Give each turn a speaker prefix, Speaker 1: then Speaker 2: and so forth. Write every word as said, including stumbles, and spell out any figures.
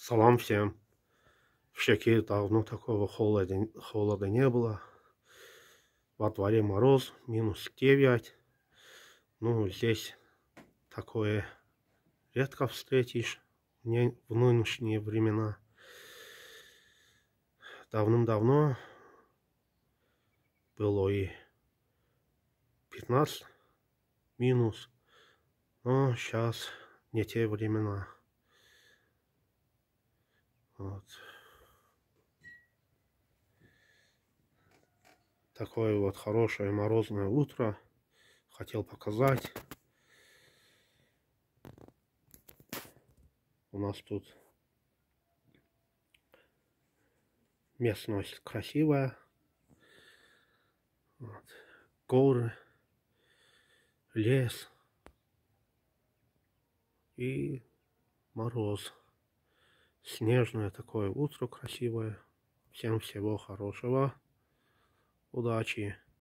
Speaker 1: Салам всем. В Чеке давно такого холода, холода не было. Во дворе мороз, минус девять. Ну, здесь такое редко встретишь не в нынешние времена. Давным-давно было и пятнадцать минус, но сейчас не те времена. Вот. Такое вот хорошее морозное утро. Хотел показать. У нас тут местность красивая. Вот. Горы, лес и мороз. Снежное такое утро красивое. Всем всего хорошего. Удачи.